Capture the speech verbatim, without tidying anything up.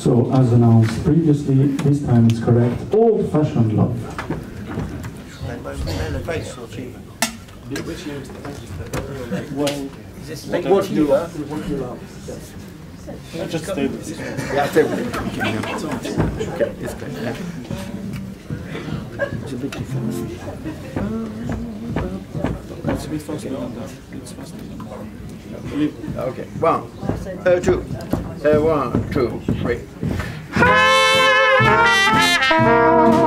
So, as announced previously, this time it's correct. Old-fashioned love. Which year is the Well, is this what, what you love? What you love? Yes. I just stay with this. Yeah, stay with it. Okay, it's good. Yeah. It's a bit different. It's a bit faster than that. It's faster than that. Okay, one, uh, two, uh, one, two, three.